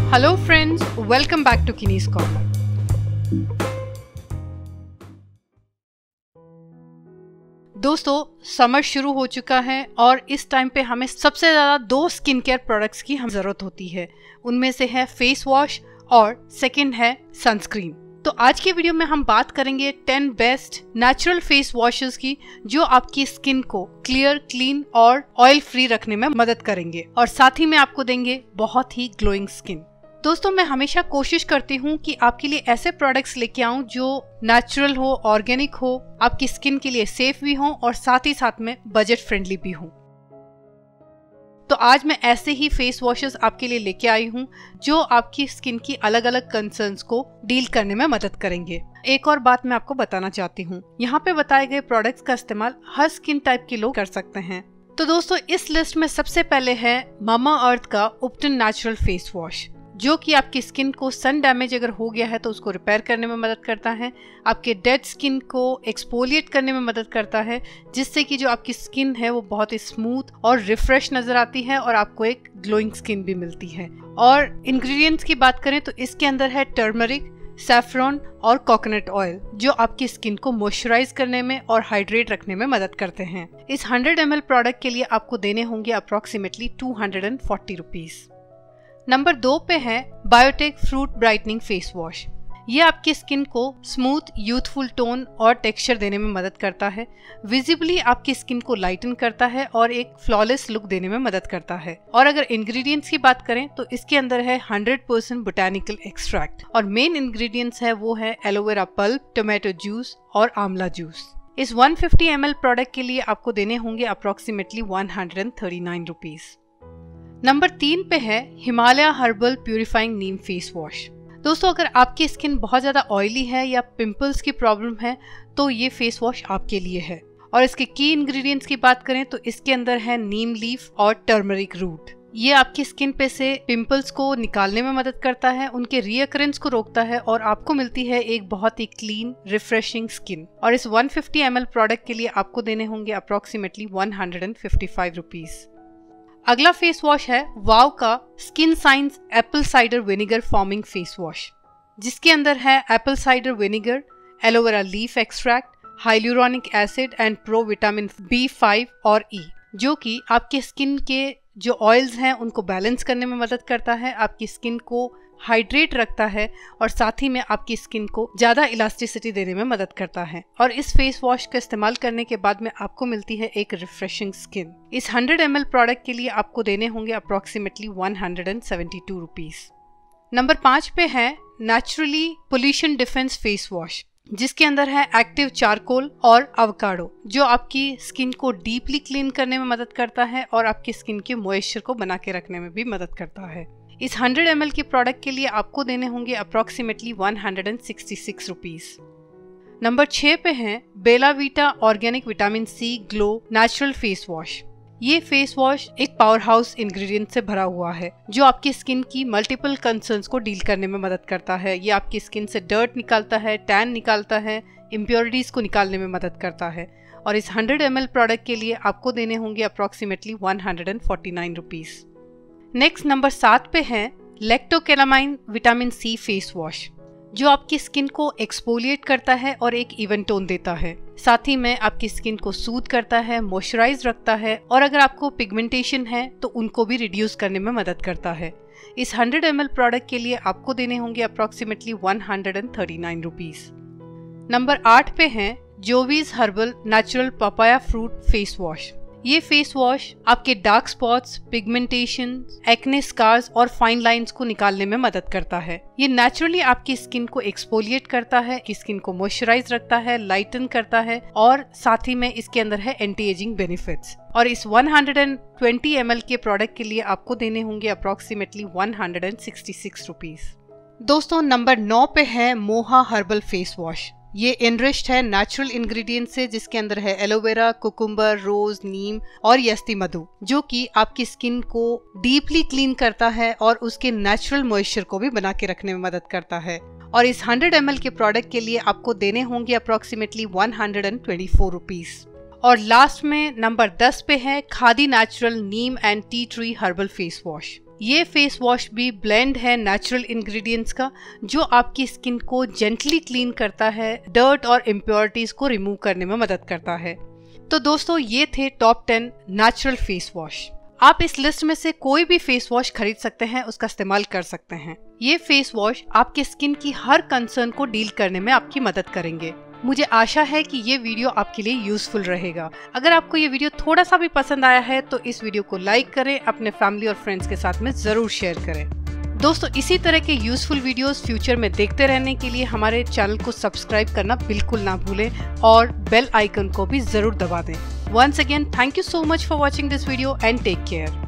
Hello friends, welcome back to किनीज corner. दोस्तों, summer शुरू हो चुका है और इस टाइम पे हमें सबसे ज़्यादा दो स्किन केयर प्रोडक्ट्स की हम ज़रूरत होती है। उनमें से है फेस वॉश और सेकंड है सनस्क्रीन। तो आज की वीडियो में हम बात करेंगे 10 बेस्ट नेचुरल फेस वॉशेस की जो आपकी स्किन को क्लियर, क्लीन और ऑयल फ्री रखने में मदद करेंगे और साथ ही में आपको देंगे बहुत ही ग्लोइंग स्किन। दोस्तों, मैं हमेशा कोशिश करती हूँ कि आपके लिए ऐसे प्रोडक्ट्स लेके आऊं जो नेचुरल हो, ऑर्गेनिक हो, आपकी स्किन के लिए सेफ भी हो और साथ ही साथ में बजट फ्रेंडली भी हो। तो आज मैं ऐसे ही फेस वॉशेस आपके लिए लेके आई हूँ जो आपकी स्किन की अलग अलग कंसर्न्स को डील करने में मदद करेंगे। एक और बात मैं आपको बताना चाहती हूँ, यहाँ पे बताए गए प्रोडक्ट्स का इस्तेमाल हर स्किन टाइप के लोग कर सकते हैं। तो दोस्तों, इस लिस्ट में सबसे पहले है मामा अर्थ का उपटन नेचुरल फेस वॉश, जो कि आपकी स्किन को सन डैमेज अगर हो गया है तो उसको रिपेयर करने में मदद करता है, आपके डेड स्किन को एक्सफोलिएट करने में मदद करता है, जिससे कि जो आपकी स्किन है वो बहुत ही स्मूथ और रिफ्रेश नजर आती है और आपको एक ग्लोइंग स्किन भी मिलती है। और इंग्रेडिएंट्स की बात करें तो इसके अंदर है टर्मरिक, सैफरॉन और कोकोनट ऑयल, जो आपकी स्किन को मॉइस्चराइज करने में और हाइड्रेट रखने में मदद करते हैं। इस 100 ml प्रोडक्ट के लिए आपको देने होंगे अप्रोक्सीमेटली 240 रुपीज। नंबर 2 पे है biotech fruit brightening face wash. ये आपकी स्किन को स्मूथ, यूथफुल टोन और टेक्सचर देने में मदद करता है, विजिबली आपकी स्किन को लाइटन करता है और एक फ्लॉलेस लुक देने में मदद करता है। और अगर इंग्रेडिएंट्स की बात करें तो इसके अंदर है 100% बोटैनिकल एक्सट्रैक्ट और मेन इंग्रेडिएंट्स है वो है एलोवेरा पल्प, टोमेटो जूस और आंवला जूस। इस 150 ml प्रोडक्ट के लिए आपको देने होंगे अप्रोक्सीमेटली 139 रुपीज। नंबर 3 पे है Himalaya herbal purifying neem face wash. दोस्तों, अगर आपकी स्किन बहुत ज़्यादा ऑयली है या पिंपल्स की प्रॉब्लम है तो ये फेस वॉश आपके लिए है। और इसके की इंग्रेडिएंट्स की बात करें तो इसके अंदर है नीम लीफ और टर्मरिक रूट। ये आपकी स्किन पे से पिंपल्स को निकालने में मदद करता है, उनके रीअकरेंस को रोकता है और आपको मिलती है एक बहुत ही क्लीन, रिफ्रेशिंग स्किन। और इस 150 ml प्रोडक्ट के लिए आपको देने होंगे अप्रोक्सीमेटली 155 रुपीज। अगला फेस वॉश है वाव का skin science apple cider vinegar foaming face wash, जिसके अंदर है apple cider vinegar, aloe vera leaf extract, hyaluronic acid and pro vitamin B5 और E, जो कि आपके स्किन के जो ऑयल्स हैं उनको बैलेंस करने में मदद करता है, आपकी स्किन को हाइड्रेट रखता है और साथ ही में आपकी स्किन को ज्यादा इलास्टिसिटी देने में मदद करता है। और इस फेस वॉश का इस्तेमाल करने के बाद में आपको मिलती है एक रिफ्रेशिंग स्किन। इस 100 ml प्रोडक्ट के लिए आपको देने होंगे अप्रोक्सीमेटली 172 रुपीज। नंबर 5 पे है naturally pollution defence face wash, जिसके अंदर है एक्टिव चारकोल और अवकाडो, जो आपकी स्किन को डीपली क्लीन करने में मदद करता है और आपकी स्किन के मॉइस्चर को बना के रखने में भी मदद करता है। इस 100 ml के प्रोडक्ट के लिए आपको देने होंगे अप्रोक्सीमेटली 166 रुपीज। नंबर 6 पे है Bella Vita organic vitamin C glow natural face wash. ये फेस वॉश एक पावर हाउस इंग्रेडिएंट से भरा हुआ है जो आपकी स्किन की मल्टीपल कंसर्न्स को डील करने में मदद करता है। ये आपकी स्किन से डर्ट निकालता है, टैन निकालता है, इम्प्योरिटीज को निकालने में मदद करता है। और इस 100 ml प्रोडक्ट के लिए आपको देने होंगे अप्रोक्सीमेटली 149 रुपीज। नेक्स्ट नंबर 7 पे है Lacto Calamine vitamin C face wash, जो आपकी स्किन को एक्सफोलिएट करता है और एक इवन टोन देता है, साथ ही में आपकी स्किन को सूद करता है, मॉइस्चराइज रखता है और अगर आपको पिगमेंटेशन है तो उनको भी रिड्यूस करने में मदद करता है। इस 100 ml प्रोडक्ट के लिए आपको देने होंगे अप्रोक्सीमेटली 139 रुपीज। नंबर 8 पे है Jovees herbal natural papaya fruit face wash. ये फेस वॉश आपके dark spots, pigmentation, acne scars और फाइन लाइंस को निकालने में मदद करता है। ये नेचुरली आपकी स्किन को एक्सफोलिएट करता है, की स्किन को मॉइस्चराइज रखता है, लाइटन करता है और साथ ही में इसके अंदर है एंटी एजिंग बेनिफिट्स। और इस 120 ml के प्रोडक्ट के लिए आपको देने होंगे अप्रोक्सीमेटली 166 रुपीज। दोस्तों, नंबर 9 पे है मोहा हर्बल फेस वॉश। ये एनरिच्ड है नेचुरल इंग्रेडिएंट से, जिसके अंदर है एलोवेरा, कुकुम्बर, रोज, नीम और यस्ती मधु, जो कि आपकी स्किन को डीपली क्लीन करता है और उसके नेचुरल मॉइस्चर को भी बना के रखने में मदद करता है। और इस 100 ml के प्रोडक्ट के लिए आपको देने होंगे अप्रोक्सीमेटली 124 रुपीज। और लास्ट में नंबर 10 पे है Khadi natural neem and tea tree herbal face wash. ये फेस वॉश भी ब्लेंड है नेचुरल इंग्रेडिएंट्स का, जो आपकी स्किन को जेंटली क्लीन करता है, डर्ट और इम्प्योरिटीज को रिमूव करने में मदद करता है। तो दोस्तों ये थे टॉप 10 नेचुरल फेस वॉश। आप इस लिस्ट में से कोई भी फेस वॉश खरीद सकते हैं, उसका इस्तेमाल कर सकते हैं। ये फेस वॉश आपके स्किन की हर कंसर्न को डील करने में आपकी मदद करेंगे। मुझे आशा है कि ये वीडियो आपके लिए यूजफुल रहेगा। अगर आपको ये वीडियो थोड़ा सा भी पसंद आया है तो इस वीडियो को लाइक करें, अपने फैमिली और फ्रेंड्स के साथ में जरूर शेयर करें। दोस्तों इसी तरह के यूजफुल वीडियोस फ्यूचर में देखते रहने के लिए हमारे चैनल को सब्सक्राइब करना बिल्कुल ना भूलें और बेल आइकन को भी जरूर दबा दें। Once again, thank you so much for watching this video and take care.